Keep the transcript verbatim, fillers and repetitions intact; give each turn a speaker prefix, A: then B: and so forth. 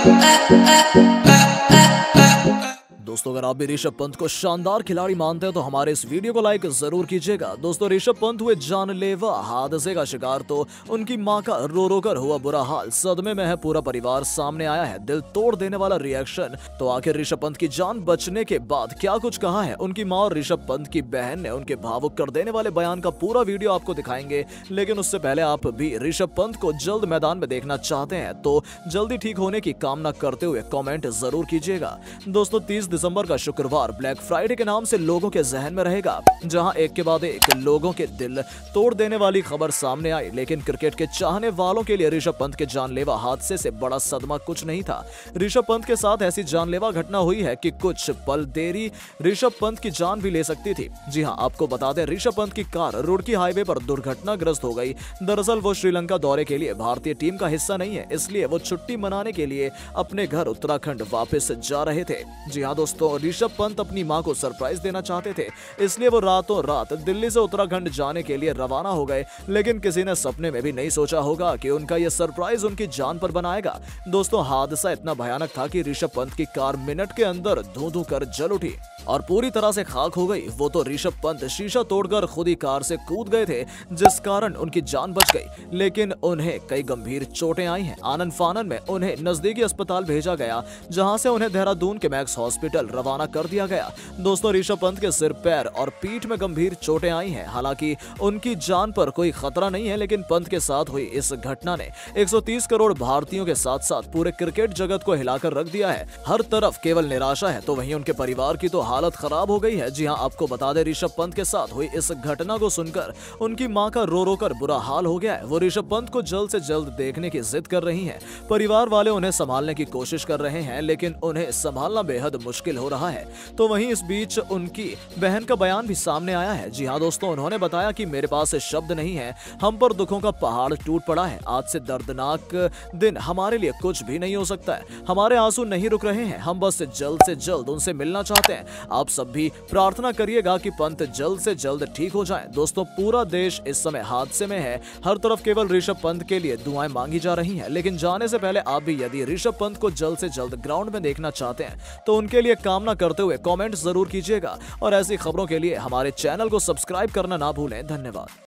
A: दोस्तों, अगर आप भी ऋषभ पंत को शानदार खिलाड़ी मानते हैं तो हमारे इस वीडियो को लाइक जरूर कीजिएगा। दोस्तों, ऋषभ पंत हुए जानलेवा हादसे का शिकार तो उनकी मां का रो रो कर हुआ बुरा हाल। सदमे में है पूरा परिवार, सामने आया है दिल तोड़ देने वाला रिएक्शन। तो आखिर ऋषभ पंत की जान बचने के बाद क्या कुछ कहा है उनकी मां और ऋषभ पंत की बहन ने, उनके भावुक कर देने वाले बयान का पूरा वीडियो आपको दिखाएंगे। लेकिन उससे पहले आप भी ऋषभ पंत को जल्द मैदान में देखना चाहते हैं तो जल्दी ठीक होने की कामना करते हुए कमेंट जरूर कीजिएगा। दोस्तों, तीस दिसंबर का शुक्रवार ब्लैक फ्राइडे के नाम से लोगों के जहन में रहेगा, जहां एक के बाद एक लोगों के दिल तोड़ देने वाली खबर सामने आई। लेकिन क्रिकेट के चाहने वालों के लिए ऋषभ पंत के जानलेवा हादसे से बड़ा सदमा कुछ नहीं था। ऋषभ पंत के साथ ऐसी जानलेवा घटना हुई है कि कुछ पल देरी ऋषभ पंत की जान भी ले सकती थी। जी हां, आपको बता दें, ऋषभ पंत की कार रुड़की हाईवे पर दुर्घटनाग्रस्त हो गई। दरअसल वो श्रीलंका दौरे के लिए भारतीय टीम का हिस्सा नहीं है, इसलिए वो छुट्टी मनाने के लिए अपने घर उत्तराखंड वापस जा रहे थे। जी हां दोस्तों, ऋषभ पंत अपनी मां को सरप्राइज देना चाहते थे, इसलिए वो रातों रात दिल्ली से उत्तराखंड जाने के लिए रवाना हो गए। लेकिन किसी ने सपने में भी नहीं सोचा होगा कि उनका यह सरप्राइज उनकी जान पर बनाएगा। दोस्तों, हादसा इतना भयानक था कि ऋषभ पंत की कार मिनट के अंदर धू धू कर जल उठी और पूरी तरह से खाक हो गई। वो तो ऋषभ पंत शीशा तोड़कर खुद ही कार से कूद गए थे, जिस कारण उनकी जान बच गई। लेकिन उन्हें कई गंभीर चोटें आई हैं। आनन फानन में उन्हें नजदीकी अस्पताल भेजा गया, जहां से उन्हें देहरादून के मैक्स हॉस्पिटल रवाना कर दिया गया। दोस्तों, ऋषभ पंत के सिर, पैर और पीठ में गंभीर चोटें आई हैं। हालांकि उनकी जान पर कोई खतरा नहीं है, लेकिन पंत के साथ हुई इस घटना ने एक सौ तीस करोड़ भारतीयों के साथ साथ पूरे क्रिकेट जगत को हिलाकर रख दिया है। हर तरफ केवल निराशा है, तो वहीं उनके परिवार की तो हालत खराब हो गई है। जी हां, आपको बता दें, ऋषभ पंत के साथ हुई इस घटना को सुनकर उनकी मां का रो रो कर बुरा हाल हो गया है। वो ऋषभ पंत को जल्द से जल्द देखने की जिद कर रही हैं। परिवार वाले उन्हें संभालने की कोशिश कर रहे हैं, लेकिन उन्हें संभालना बेहद मुश्किल हो रहा है। तो वहीं इस बीच उनकी बहन का बयान भी सामने आया है। जी हां दोस्तों, उन्होंने बताया कि मेरे पास शब्द नहीं है, हम पर दुखों का पहाड़ टूट पड़ा है। आज से दर्दनाक दिन हमारे लिए कुछ भी नहीं हो सकता है। हमारे आंसू नहीं रुक रहे हैं, हम बस जल्द से जल्द उनसे मिलना चाहते हैं। आप सब भी प्रार्थना करिएगा कि पंत जल्द से जल्द ठीक हो जाएं। दोस्तों, पूरा देश इस समय हादसे में है। हर तरफ केवल ऋषभ पंत के लिए दुआएं मांगी जा रही हैं। लेकिन जाने से पहले आप भी यदि ऋषभ पंत को जल्द से जल्द ग्राउंड में देखना चाहते हैं तो उनके लिए कामना करते हुए कमेंट जरूर कीजिएगा और ऐसी खबरों के लिए हमारे चैनल को सब्सक्राइब करना ना भूलें। धन्यवाद।